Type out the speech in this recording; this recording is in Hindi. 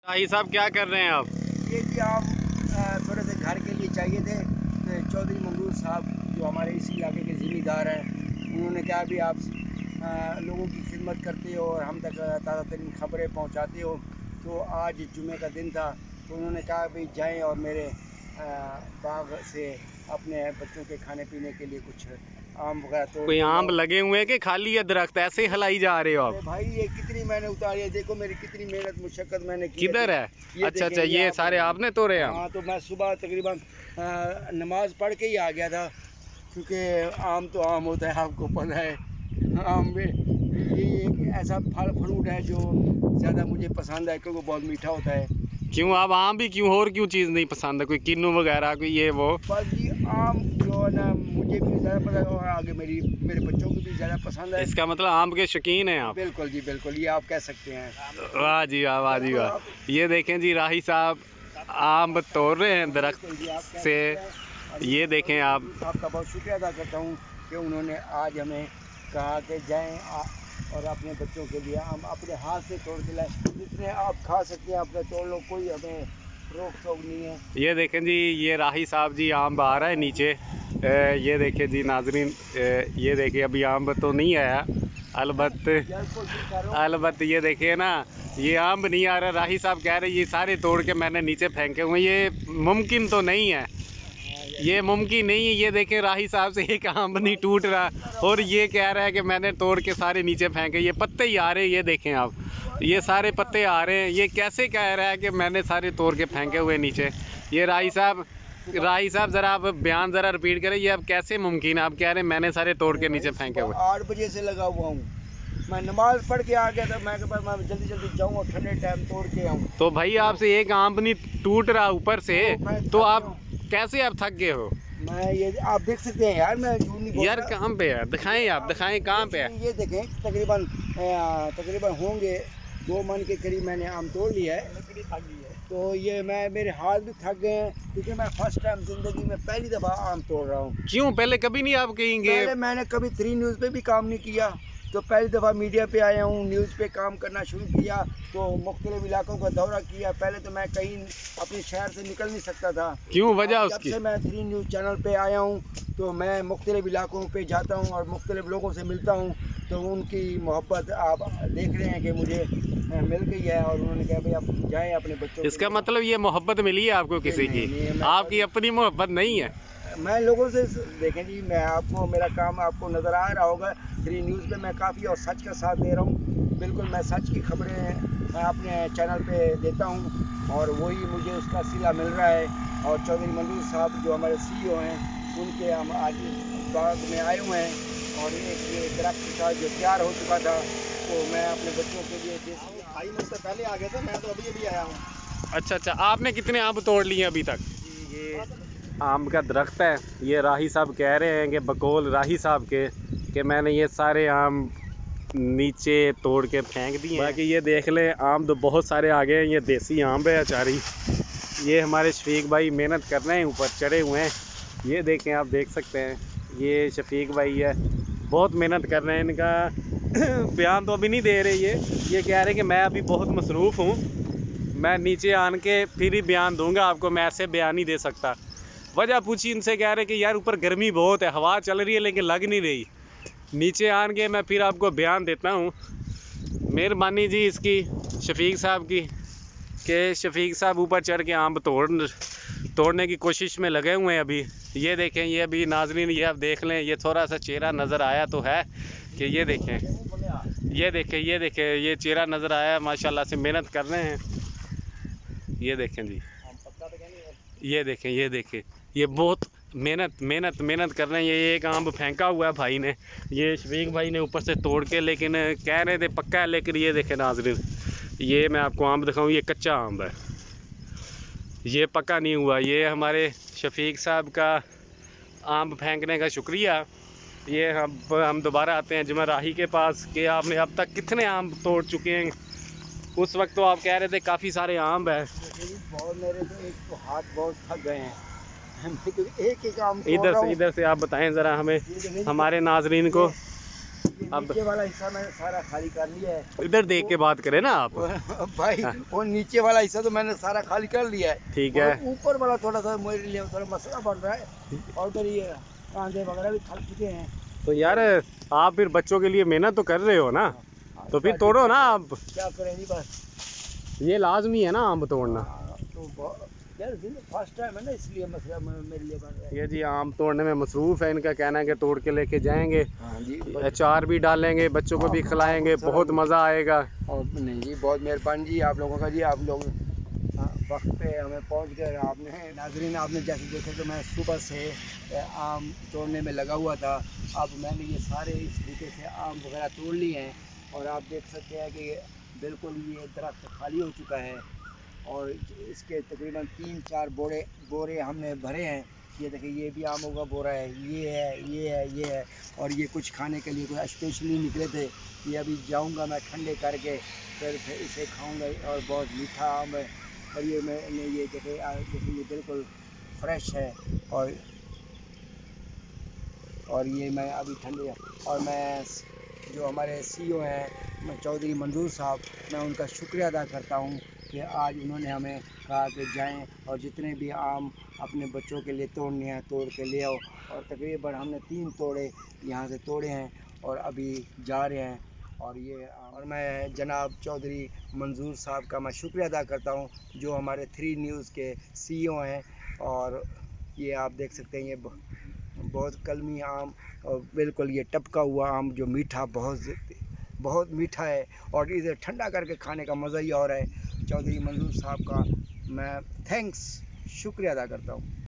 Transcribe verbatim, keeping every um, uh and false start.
भाई साहब क्या कर रहे हैं आप? ये जी आप थोड़े से घर के लिए चाहिए थे। तो चौधरी मंगरूर साहब जो हमारे इस इलाके के ज़िम्मेदार हैं, उन्होंने कहा भी आप आ, लोगों की खिदमत करते हो और हम तक ताज़ा तरीन खबरें पहुंचाते हो। तो आज जुमे का दिन था, तो उन्होंने कहा भाई जाएं और मेरे आ, बाग से अपने बच्चों के खाने पीने के लिए कुछ आम वगैरह तोड़। कोई आम लगे हुए हैं कि खाली है दरख्त ऐसे ही हिलाई जा रहे हो आप? भाई ये कितनी मैंने उतारी है, देखो मेरी कितनी मेहनत मुशक्कत मैंने की। किधर है? अच्छा अच्छा, ये सारे आपने तोड़े हैं? हाँ, तो मैं सुबह तकरीबन नमाज पढ़ के ही आ गया था, क्योंकि आम तो आम होता है, आपको पता है। आम में ये एक ऐसा फल फ्रूट है जो ज़्यादा मुझे पसंद है, क्योंकि बहुत मीठा होता है। क्यों आप आम भी क्यों और क्यों चीज़ नहीं पसंद है? कोई किन्नू वगैरह कोई ये वो? बस जी आम जो है ना मुझे भी ज़्यादा पसंद है और आगे मेरी मेरे बच्चों को भी ज़्यादा पसंद है। इसका मतलब आम के शौकीन हैं आप? बिल्कुल जी बिल्कुल, ये आप कह सकते हैं। वाह जी वाह, वाह जी वाह। ये देखें जी, राही साहब आम तोड़ रहे हैं दरख्त से। ये देखें आप। आपका बहुत शुक्रिया अदा करता हूँ कि उन्होंने आज हमें कहा कि जाएं और अपने बच्चों के लिए हम अपने हाथ से तोड़ के लाए। जितने आप खा सकते हैं अपने तोड़ लो, कोई हमें रोक टोक नहीं है। ये देखें जी, ये राही साहब जी आम आ रहा है नीचे। ए, ये देखें जी नाजरीन, ये देखें अभी आम तो नहीं आया, अलबत् अलबत् ये देखिए ना, ये आम नहीं आ रहा। राही साहब कह रहे ये सारे तोड़ के मैंने नीचे फेंके हुए। ये मुमकिन तो नहीं है, ये मुमकिन नहीं है। ये देखें राही साहब से एक आम नहीं टूट रहा और ये कह रहा है कि मैंने तोड़ के सारे नीचे फेंके। ये पत्ते ही आ रहे हैं, ये देखें आप, ये सारे पत्ते आ रहे हैं। ये कैसे कह रहा है कि मैंने सारे तोड़ के फेंके हुए नीचे? ये राही साहब राही साहब ज़रा आप बयान ज़रा रिपीट करें, ये अब कैसे मुमकिन है? आप कह रहे हैं मैंने सारे तोड़ के नीचे फेंके हुए। आठ बजे से लगा हुआ हूँ, मैं नमाज पढ़ के आ गया था। मैं मैं जल्दी जल्दी जाऊँ और ठंडे टाइम तोड़ के आऊँ। तो भाई आपसे एक आम नहीं टूट रहा ऊपर से, तो आप कैसे आप थक गए हो? मैं ये आप देख सकते हैं यार, मैं झूठ नहीं बोल यार कहाँ पे है? दिखाएं, आप दिखाएं कहाँ पे है। ये देखें तकरीबन तकरीबन होंगे दो मन के करीब मैंने आम तोड़ लिया है। तो ये मैं मेरे हाथ भी थक गए हैं, क्योंकि मैं फर्स्ट टाइम जिंदगी में पहली दफ़ा आम तोड़ रहा हूँ। क्यों पहले कभी नहीं आप कहीं गए? पहले मैंने कभी थ्री न्यूज़ पे भी काम नहीं किया, तो पहली दफ़ा मीडिया पे आया हूँ, न्यूज़ पे काम करना शुरू किया, तो मुख्तलिफ इलाकों का दौरा किया। पहले तो मैं कहीं अपने शहर से निकल नहीं सकता था। क्यों वजह जब उसकी? से मैं थ्री न्यूज़ चैनल पे आया हूँ, तो मैं मुख्तलिफ इलाकों पे जाता हूँ और मुख्तलिफ लोगों से मिलता हूँ, तो उनकी मोहब्बत आप देख रहे हैं कि मुझे मिल गई है। और उन्होंने कहा भाई आप जाएँ अपने बच्चों। इसका मतलब ये मोहब्बत मिली है आपको किसी की? आपकी अपनी मोहब्बत नहीं है? मैं लोगों से देखें जी, मैं आपको मेरा काम आपको नज़र आ रहा होगा, थ्री न्यूज़ पे मैं काफ़ी और सच का साथ दे रहा हूँ। बिल्कुल मैं सच की खबरें मैं अपने चैनल पे देता हूँ और वही मुझे उसका सिला मिल रहा है। और चौधरी मंगरूर साहब जो हमारे सी ई ओ हैं, उनके हम आज बाग में आए हुए हैं और एक ये दरख्त का जो तैयार हो चुका था, तो मैं अपने बच्चों के लिए ढाई मिनट से पहले आ गया था, मैं तो अभी अभी आया हूँ। अच्छा अच्छा, आपने कितने आम तोड़ लिए अभी तक? ये आम का दरख्त है, ये राही साहब कह रहे हैं कि बकौल राही साहब के कि मैंने ये सारे आम नीचे तोड़ के फेंक दिए। बाकी ये देख लें आम तो बहुत सारे आ गए हैं। ये देसी आम है अचारी। ये हमारे शफीक भाई मेहनत कर रहे हैं, ऊपर चढ़े हुए हैं। ये देखें, आप देख सकते हैं, ये शफीक भाई है, बहुत मेहनत कर रहे हैं। इनका बयान तो अभी नहीं दे रहे, ये ये कह रहे हैं कि मैं अभी बहुत मसरूफ़ हूँ, मैं नीचे आन के फिर ही बयान दूंगा आपको, मैं ऐसे बयान नहीं दे सकता। वजह पूछी इनसे, कह रहे कि यार ऊपर गर्मी बहुत है, हवा चल रही है लेकिन लग नहीं रही, नीचे आन के मैं फिर आपको बयान देता हूँ। मेहरबानी जी इसकी शफीक साहब की कि शफीक साहब ऊपर चढ़ के आम तोड़ तोड़ने की कोशिश में लगे हुए हैं अभी। ये देखें, ये अभी नाजरीन ये आप देख लें, ये थोड़ा सा चेहरा नज़र आया तो है कि ये देखें, ये देखें, ये देखें, ये चेहरा नज़र आया, माशाल्लाह से मेहनत कर रहे हैं। ये देखें जी, ये देखें, ये देखें, ये बहुत मेहनत मेहनत मेहनत कर रहे हैं। ये एक आम फेंका हुआ है भाई ने, ये शफीक भाई ने ऊपर से तोड़ के, लेकिन कह रहे थे पक्का है, लेकिन ये देखें नाज़रीन, ये मैं आपको आम दिखाऊं, ये कच्चा आम है, ये पक्का नहीं हुआ। ये हमारे शफीक साहब का आम फेंकने का शुक्रिया। ये हम हम दोबारा आते हैं जुमा राही के पास कि आपने अब तक कितने आम तोड़ चुके हैं। उस वक्त तो आप कह रहे थे काफ़ी सारे आम है। बहुत मेरे तो एक तो हाथ बहुत थक गए हैं, एक एक आम इधर से इधर से आप बताएं ज़रा हमें, हमारे नाजरीन को। अब नीचे वाला हिस्सा मैंने सारा खाली कर लिया है। इधर देख के बात करें ना आप। भाई हाँ। वो नीचे वाला हिस्सा तो मैंने सारा खाली कर लिया है। ठीक है। और ऊपर वाला थोड़ा सा मेरे लिए थोड़ा मसला बढ़ रहा है, और उधर ये कांदे वगैरह भी थक चुके हैं। तो यार आप फिर बच्चों के लिए मेहनत तो कर रहे हो ना, तो फिर तोड़ो ना आप। क्या करें जी, बस ये लाजमी है ना आम तोड़ना। हाँ, तो बहुत- यार फर्स्ट टाइम है ना, इसलिए मसला मे- मेरे लिए बन रहा है। ये जी आम तोड़ने में मसरूफ है, इनका कहना है कि तोड़ के लेके जाएंगे, हाँ जी, अचार भी डालेंगे, बच्चों को भी खिलाएंगे, बहुत मज़ा आएगा। और नहीं जी, बहुत मेहरबानी जी आप लोगों का जी। आप लोग हाँ, वक्त पे हमें पहुंच गए। आपने नाजरीन, आपने जैसे देखे तो मैं सुबह से आम तोड़ने में लगा हुआ था। अब मैंने ये सारे इस तरीके से आम वगैरह तोड़ लिए हैं, और आप देख सकते हैं कि बिल्कुल ये दरख्त खाली हो चुका है, और इसके तकरीबन तीन चार बोरे बोरे हमने भरे हैं। ये देखिए, ये भी आमों का बोरा है, ये है, ये है, ये है, और ये कुछ खाने के लिए कोई स्पेशली निकले थे। ये अभी जाऊंगा मैं ठंडे करके, फिर फिर इसे खाऊंगा, और बहुत मीठा आम है। और ये मैंने ये देखिए देखिए ये बिल्कुल फ्रेश है, और और ये मैं अभी ठंडे, और मैं जो हमारे सीईओ हैं मैं चौधरी मंजूर साहब, मैं उनका शुक्रिया अदा करता हूँ कि आज उन्होंने हमें कहा कि जाएं और जितने भी आम अपने बच्चों के लिए तोड़ने हैं तोड़ के ले आओ। और तकरीबन हमने तीन तोड़े यहाँ से तोड़े हैं, और अभी जा रहे हैं। और ये और मैं जनाब चौधरी मंजूर साहब का मैं शुक्रिया अदा करता हूँ, जो हमारे थ्री न्यूज़ के सीईओ हैं। और ये आप देख सकते हैं, ये बहुत कलमी आम, और बिल्कुल ये टपका हुआ आम जो मीठा, बहुत बहुत मीठा है, और इसे ठंडा करके खाने का मज़ा ही और है। चौधरी मंजूर साहब का मैं थैंक्स शुक्रिया अदा करता हूँ।